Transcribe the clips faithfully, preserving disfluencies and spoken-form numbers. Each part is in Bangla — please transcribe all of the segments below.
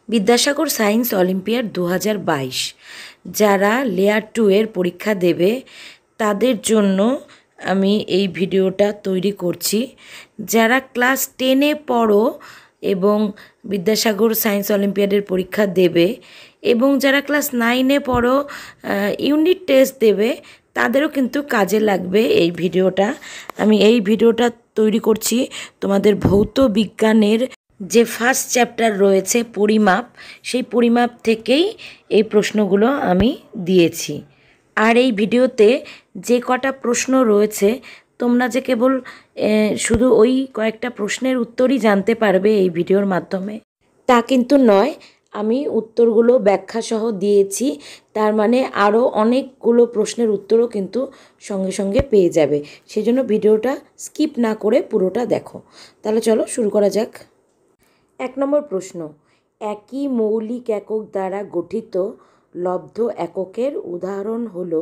বিদ্যাসাগর সায়েন্স অলিম্পিয়াড দু হাজার বাইশ যারা লেয়ার টু এর পরীক্ষা দেবে তাদের জন্য আমি এই ভিডিওটা তৈরি করছি। যারা ক্লাস টেনে পড়ো এবং বিদ্যাসাগর সায়েন্স অলিম্পিয়াডের পরীক্ষা দেবে এবং যারা ক্লাস নাইনে পড়ো ইউনিট টেস্ট দেবে তাদেরও কিন্তু কাজে লাগবে এই ভিডিওটা। আমি এই ভিডিওটা তৈরি করছি তোমাদের ভৌত বিজ্ঞানের যে ফার্স্ট চ্যাপ্টার রয়েছে পরিমাপ, সেই পরিমাপ থেকেই এই প্রশ্নগুলো আমি দিয়েছি। আর এই ভিডিওতে যে কটা প্রশ্ন রয়েছে তোমরা যে কেবল শুধু ওই কয়েকটা প্রশ্নের উত্তরই জানতে পারবে এই ভিডিওর মাধ্যমে তা কিন্তু নয়। আমি উত্তরগুলো ব্যাখ্যাসহ দিয়েছি, তার মানে আরও অনেকগুলো প্রশ্নের উত্তরও কিন্তু সঙ্গে সঙ্গে পেয়ে যাবে। সেজন্য ভিডিওটা স্কিপ না করে পুরোটা দেখো। তাহলে চলো শুরু করা যাক। এক নম্বর প্রশ্ন, একই মৌলিক একক দ্বারা গঠিত লব্ধ এককের উদাহরণ হলো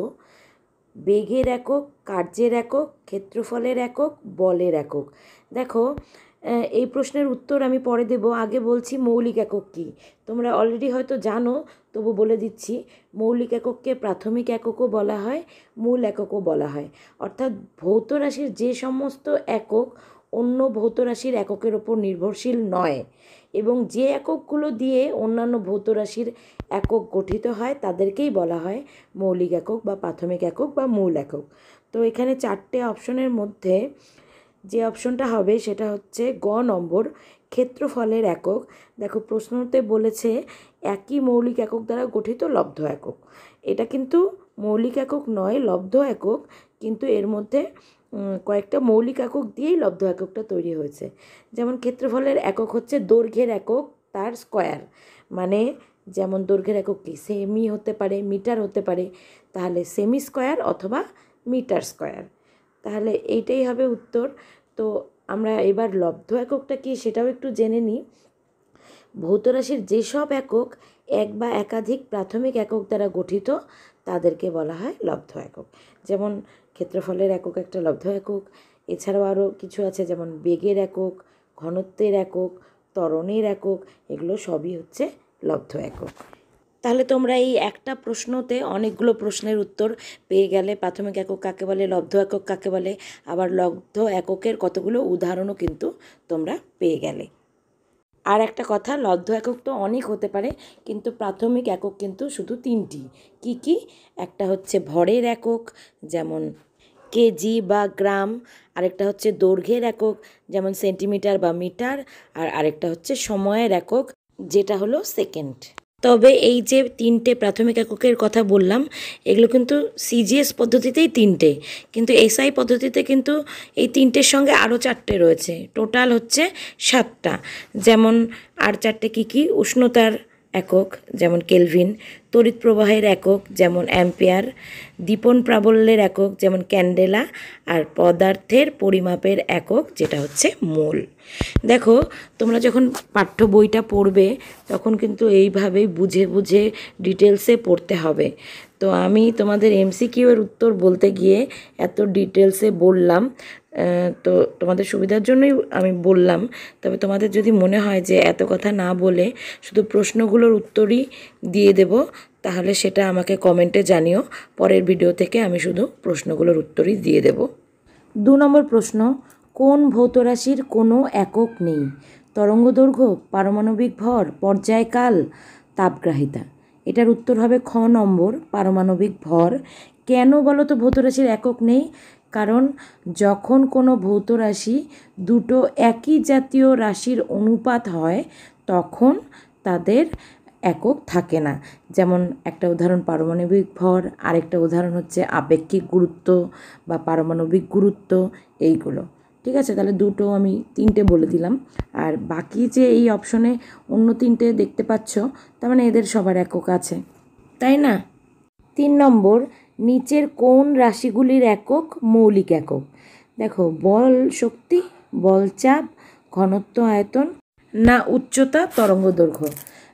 বেগের একক, কার্যের একক, ক্ষেত্রফলের একক, বলের একক। দেখো, এই প্রশ্নের উত্তর আমি পরে দেব, আগে বলছি মৌলিক একক কী। তোমরা অলরেডি হয়তো জানো, তবু বলে দিচ্ছি। মৌলিক একককে প্রাথমিক এককও বলা হয়, মূল এককও বলা হয়। অর্থাৎ ভৌত রাশির যে সমস্ত একক অন্য ভৌত রাশির এককের ওপর নির্ভরশীল নয় এবং যে এককগুলো দিয়ে অন্যান্য ভৌত রাশির একক গঠিত হয় তাদেরকেই বলা হয় মৌলিক একক বা প্রাথমিক একক বা মূল একক। তো এখানে চারটে অপশনের মধ্যে যে অপশনটা হবে সেটা হচ্ছে গ নম্বর, ক্ষেত্রফলের একক। দেখো, প্রশ্নতে বলেছে একই মৌলিক একক দ্বারা গঠিত লব্ধ একক। এটা কিন্তু মৌলিক একক নয়, লব্ধ একক, কিন্তু এর মধ্যে কয়েকটা মৌলিক একক দিয়েই লব্ধ এককটা তৈরি হয়েছে। যেমন ক্ষেত্রফলের একক হচ্ছে দৈর্ঘ্যের একক তার স্কোয়ার, মানে যেমন দৈর্ঘ্যের একক কি সেমি হতে পারে, মিটার হতে পারে, তাহলে সেমি স্কোয়ার অথবা মিটার স্কোয়ার। তাহলে এইটাই হবে উত্তর। তো আমরা এবার লব্ধ এককটা কি সেটাও একটু জেনে নিই। ভৌত রাশির যেসব একক এক বা একাধিক প্রাথমিক একক দ্বারা গঠিত তাদেরকে বলা হয় লব্ধ একক। যেমন ক্ষেত্রফলের একক একটা লব্ধ একক। এছাড়াও আরও কিছু আছে, যেমন বেগের একক, ঘনত্বের একক, ত্বরণের একক, এগুলো সবই হচ্ছে লব্ধ একক। তাহলে তোমরা এই একটা প্রশ্নতে অনেকগুলো প্রশ্নের উত্তর পেয়ে গেলে। প্রাথমিক একক কাকে বলে, লব্ধ একক কাকে বলে, আবার লব্ধ এককের কতগুলো উদাহরণও কিন্তু তোমরা পেয়ে গেলে। আর একটা কথা, লব্ধ একক তো অনেক হতে পারে, কিন্তু প্রাথমিক একক কিন্তু শুধু তিনটি। কি কি? একটা হচ্ছে ভরের একক, যেমন কেজি বা গ্রাম। আরেকটা হচ্ছে দৈর্ঘ্যের একক, যেমন সেন্টিমিটার বা মিটার। আর আরেকটা হচ্ছে সময়ের একক, যেটা হলো সেকেন্ড। তবে এই যে তিনটে প্রাথমিক এককের কথা বললাম, এগুলো কিন্তু সিজিএস পদ্ধতিতেই তিনটে, কিন্তু এসআই পদ্ধতিতে কিন্তু এই তিনটের সঙ্গে আরও চারটে রয়েছে, টোটাল হচ্ছে সাতটা। যেমন আর চারটে কী কী? উষ্ণতার একক যেমন কেলভিন, তড়িৎ প্রবাহের একক যেমন অ্যাম্পিয়ার, দীপন প্রাবল্যের একক যেমন ক্যান্ডেলা, আর পদার্থের পরিমাপের একক যেটা হচ্ছে মোল। দেখো, তোমরা যখন পাঠ্য বইটা পড়বে তখন কিন্তু এইভাবেই বুঝে বুঝে ডিটেলসে পড়তে হবে। তো আমি তোমাদের এমসিকিউ এর উত্তর বলতে গিয়ে এত ডিটেলসে বললাম, তো তোমাদের সুবিধার জন্যই আমি বললাম। তবে তোমাদের যদি মনে হয় যে এত কথা না বলে শুধু প্রশ্নগুলোর উত্তরই দিয়ে দেব, তাহলে সেটা আমাকে কমেন্টে জানিও। পরের ভিডিও থেকে আমি শুধু প্রশ্নগুলোর উত্তরই দিয়ে দেব। দু নম্বর প্রশ্ন, কোন ভৌত রাশির কোনো একক নেই? তরঙ্গদৈর্ঘ্য, পারমাণবিক ভর, পর্যায়কাল, তাপগ্রাহিতা। এটার উত্তর হবে খ নম্বর, পারমাণবিক ভর। কেন বলো তো ভৌত রাশির একক নেই? কারণ যখন কোনো ভৌত রাশি দুটো একই জাতীয় রাশির অনুপাত হয় তখন তাদের একক থাকে না। যেমন একটা উদাহরণ পারমাণবিক ভর, আরেকটা উদাহরণ হচ্ছে আপেক্ষিক গুরুত্ব বা পারমাণবিক গুরুত্ব, এইগুলো। ঠিক আছে, তাহলে দুটো আমি তিনটে বলে দিলাম। আর বাকি যে এই অপশনে অন্য তিনটে দেখতে পাচ্ছ, তার মানে এদের সবার একক আছে, তাই না? তিন নম্বর, নিচের কোন রাশিগুলির একক মৌলিক একক? দেখো, বল শক্তি, বল চাপ, ঘনত্ব আয়তন, না উচ্চতা তরঙ্গ দৈর্ঘ্য।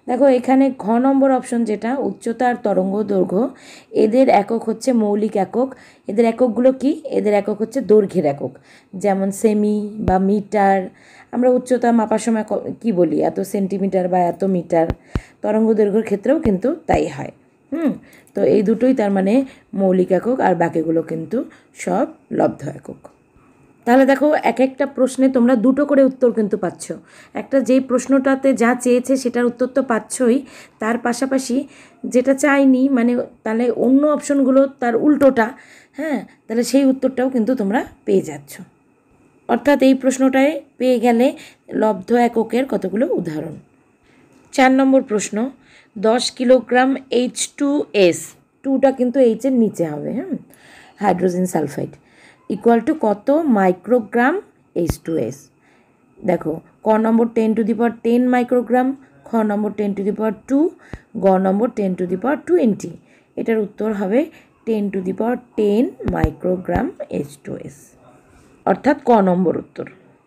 দেখো এখানে ঘ নম্বর অপশন যেটা উচ্চতা আর তরঙ্গ দৈর্ঘ্য, এদের একক হচ্ছে মৌলিক একক। এদের এককগুলো কি? এদের একক হচ্ছে দৈর্ঘ্যের একক, যেমন সেমি বা মিটার। আমরা উচ্চতা মাপার সময় কি বলি? এত সেন্টিমিটার বা এত মিটার। তরঙ্গ দৈর্ঘ্যের ক্ষেত্রেও কিন্তু তাই হয়। হুম তো এই দুটোই তার মানে মৌলিক একক, আর বাকিগুলো কিন্তু সব লব্ধ একক। তাহলে দেখো এক একটা প্রশ্নে তোমরা দুটো করে উত্তর কিন্তু পাচ্ছ। একটা যেই প্রশ্নটাতে যা চেয়েছে সেটার উত্তর তো পাচ্ছই, তার পাশাপাশি যেটা চাইনি মানে তাহলে অন্য অপশনগুলো তার উল্টোটা, হ্যাঁ তাহলে সেই উত্তরটাও কিন্তু তোমরা পেয়ে যাচ্ছ। অর্থাৎ এই প্রশ্নটায় পেয়ে গেলে লব্ধ এককের কতগুলো উদাহরণ। চার নম্বর প্রশ্ন, দশ কিলোগ্রাম এইচ টু এস, টুটা কিন্তু এইচের নিচে হবে, হ্যাঁ হাইড্রোজেন সালফাইড, ইকুয়াল টু কত মাইক্রোগ্রাম এইচ টু এস। দেখো ক নম্বর ten to the power ten microgram, খ নম্বর ten to the power two, গ নম্বর ten to the power twenty. এটার উত্তর হবে ten to the power ten microgram H two S, অর্থাৎ ক নম্বর উত্তর।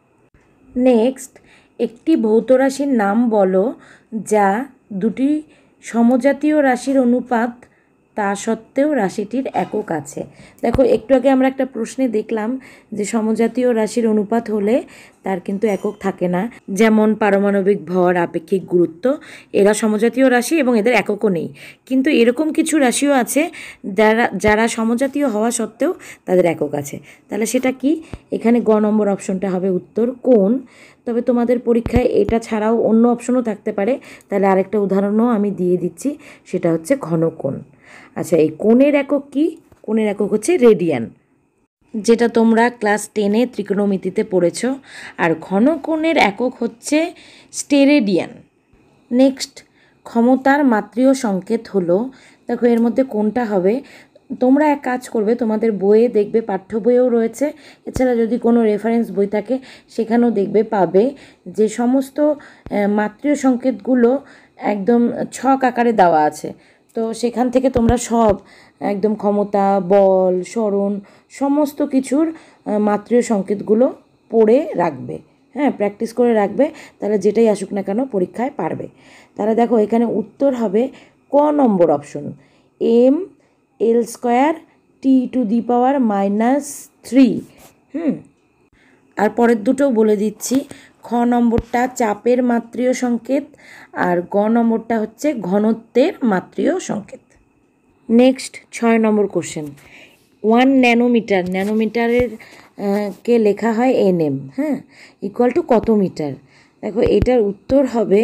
নেক্সট, একটি ভৌত রাশির নাম বলো যা দুটি সমজাতীয় রাশির অনুপাত, তা সত্ত্বেও রাশিটির একক আছে। দেখো একটু আগে আমরা একটা প্রশ্নে দেখলাম যে সমজাতীয় রাশির অনুপাত হলে তার কিন্তু একক থাকে না, যেমন পারমাণবিক ভর, আপেক্ষিক গুরুত্ব, এরা সমজাতীয় রাশি এবং এদের এককও নেই। কিন্তু এরকম কিছু রাশিও আছে যারা যারা সমজাতীয় হওয়া সত্ত্বেও তাদের একক আছে। তাহলে সেটা কি? এখানে গ নম্বর অপশনটা হবে উত্তর, কোণ। তবে তোমাদের পরীক্ষায় এটা ছাড়াও অন্য অপশনও থাকতে পারে, তাহলে আরেকটা উদাহরণও আমি দিয়ে দিচ্ছি, সেটা হচ্ছে ঘনকোণ। আচ্ছা, এই কোণের একক কি? কোণের একক হচ্ছে রেডিয়ান, যেটা তোমরা ক্লাস টেনে ত্রিকোণমিতিতে পড়েছ। আর ঘনকোণের একক হচ্ছে স্টেরেডিয়ান। নেক্সট, ক্ষমতার মাত্রীয় সংকেত হলো, দেখো এর মধ্যে কোনটা হবে? তোমরা এক কাজ করবে, তোমাদের বইয়ে দেখবে, পাঠ্য বইয়েও রয়েছে, এছাড়া যদি কোনো রেফারেন্স বই থাকে সেখানেও দেখবে পাবে যে সমস্ত মাত্রীয় সংকেতগুলো একদম ছক আকারে দেওয়া আছে। তো সেখান থেকে তোমরা সব একদম ক্ষমতা, বল, স্মরণ সমস্ত কিছুর মাত্রীয় সংকেতগুলো পড়ে রাখবে, হ্যাঁ প্র্যাকটিস করে রাখবে, তাহলে যেটাই আসুক না কেন পরীক্ষায় পারবে। তাহলে দেখো এখানে উত্তর হবে ক নম্বর option, M L square T to the power minus three. হুম আর পরের দুটোও বলে দিচ্ছি। খ নম্বরটা চাপের মাত্রীয় সংকেত, আর গ নম্বরটা হচ্ছে ঘনত্বের মাত্রীয় সংকেত। নেক্সট, ছয় নম্বর কোশ্চেন, ওয়ান ন্যানোমিটার, ন্যানোমিটারের কে লেখা হয় এন এম, হ্যাঁ ইকুয়াল টু কত মিটার? দেখো এটার উত্তর হবে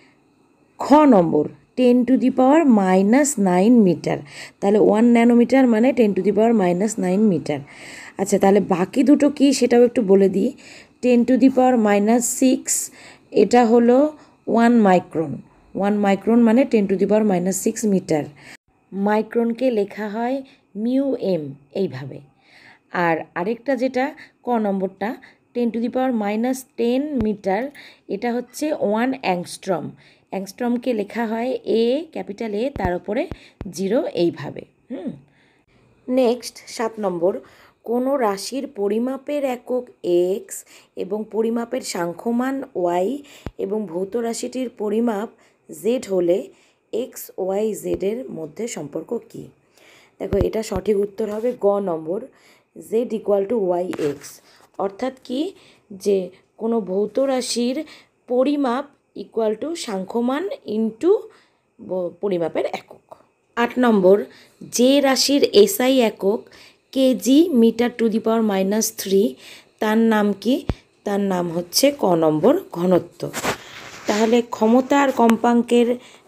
খ নম্বর, ten to the power minus nine metre. তাহলে ওয়ান ন্যানোমিটার মানে ten to the power minus nine metre. আচ্ছা, তাহলে বাকি দুটো কি সেটাও একটু বলে দিই। Ten to the power minus six, এটা হলো ওয়ান মাইক্রন। ওয়ান মাইক্রন মানে ten to the power minus six metre. মাইক্রনকে লেখা হয় মিউ এম এইভাবে। আর আরেকটা যেটা ক নম্বরটা ten to the power minus ten metre, এটা হচ্ছে ওয়ান অ্যাংস্ট্রম। অ্যাংস্ট্রমকে লেখা হয় এ, ক্যাপিটাল এ, তার উপরে জিরো এইভাবে। হুম নেক্সট, সাত নম্বর, কোনো রাশির পরিমাপের একক এক্স এবং পরিমাপের সাংখ্যমান ওয়াই এবং ভৌত রাশিটির পরিমাপ জেড হলে এক্স ওয়াই জেডের মধ্যে সম্পর্ক কী? দেখো এটা সঠিক উত্তর হবে গ নম্বর, Z equal to Y X. অর্থাৎ কি, যে কোনো ভৌত রাশির পরিমাপ ইকুয়াল টু সাংখ্যমান ইন্টু পরিমাপের একক। আট নম্বর, যে রাশির এসআই একক KG metre to the power minus three, তার নাম কি? তার নাম হচ্ছে ক নম্বর ঘনত্ব। তাহলে ক্ষমতা আর কম্পাঙ্কের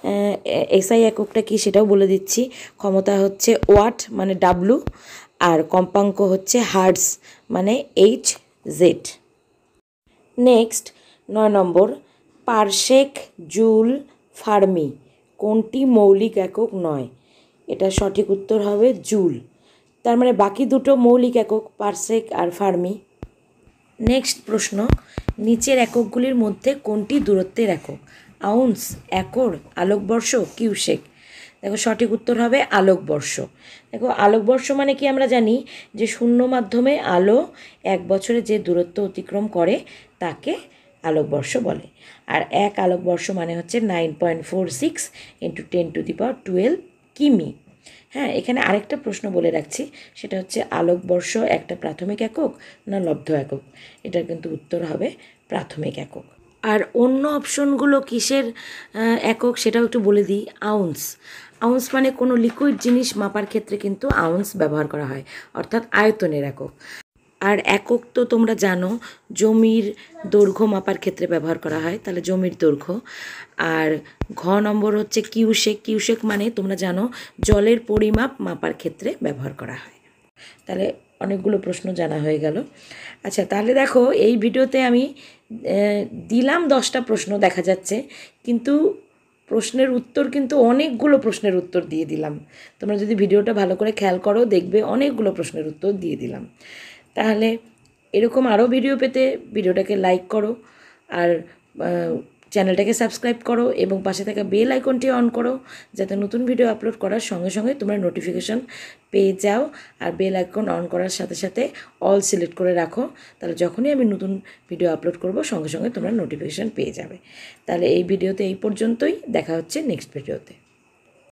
এসআই এককটা কি সেটাও বলে দিচ্ছি। ক্ষমতা হচ্ছে ওয়াট মানে ডাব্লু, আর কম্পাঙ্ক হচ্ছে হার্টস মানে এইচ জেড। নেক্সট, নয় নম্বর, পারসেক, জুল, ফার্মি কোনটি মৌলিক একক নয়? এটা সঠিক উত্তর হবে জুল। তার মানে বাকি দুটো মৌলিক একক পারসেক আর ফার্মি। নেক্সট প্রশ্ন, নিচের এককগুলির মধ্যে কোনটি দূরত্বের একক? আউন্স, একর, আলোকবর্ষ, কিউসেক। দেখো সঠিক উত্তর হবে আলোকবর্ষ। দেখো আলোকবর্ষ মানে কি আমরা জানি যে শূন্য মাধ্যমে আলো এক বছরে যে দূরত্ব অতিক্রম করে তাকে আলোকবর্ষ বলে। আর এক আলোকবর্ষ মানে হচ্ছে nine point four six into ten to the power twelve কিমি। হ্যাঁ, এখানে আরেকটা প্রশ্ন বলে রাখছি, সেটা হচ্ছে আলোকবর্ষ একটা প্রাথমিক একক না লব্ধ একক? এটার কিন্তু উত্তর হবে প্রাথমিক একক। আর অন্য অপশনগুলো কিসের একক সেটাও একটু বলে দিই। আউন্স। আউন্স মানে কোনো লিকুইড জিনিস মাপার ক্ষেত্রে কিন্তু আউন্স ব্যবহার করা হয়, অর্থাৎ আয়তনের একক। আর একক তো তোমরা জানো জমির দৈর্ঘ্য মাপার ক্ষেত্রে ব্যবহার করা হয়, তাহলে জমির দৈর্ঘ্য। আর ঘ নম্বর হচ্ছে কিউসেক। কিউসেক মানে তোমরা জানো জলের পরিমাপ মাপার ক্ষেত্রে ব্যবহার করা হয়। তাহলে অনেকগুলো প্রশ্ন জানা হয়ে গেল। আচ্ছা, তাহলে দেখো এই ভিডিওতে আমি দিলাম দশটা প্রশ্ন দেখা যাচ্ছে, কিন্তু প্রশ্নের উত্তর কিন্তু অনেকগুলো প্রশ্নের উত্তর দিয়ে দিলাম। তোমরা যদি ভিডিওটা ভালো করে খেয়াল করো দেখবে অনেকগুলো প্রশ্নের উত্তর দিয়ে দিলাম। তাহলে এরকম আরও ভিডিও পেতে ভিডিওটাকে লাইক করো, আর চ্যানেলটাকে সাবস্ক্রাইব করো এবং পাশে থাকা বেল আইকনটি অন করো, যাতে নতুন ভিডিও আপলোড করার সঙ্গে সঙ্গে তোমরা নোটিফিকেশন পেয়ে যাও। আর বেল আইকন অন করার সাথে সাথে অল সিলেক্ট করে রাখো, তাহলে যখনই আমি নতুন ভিডিও আপলোড করব সঙ্গে সঙ্গে তোমরা নোটিফিকেশন পেয়ে যাবে। তাহলে এই ভিডিওতে এই পর্যন্তই, দেখা হচ্ছে নেক্সট ভিডিওতে।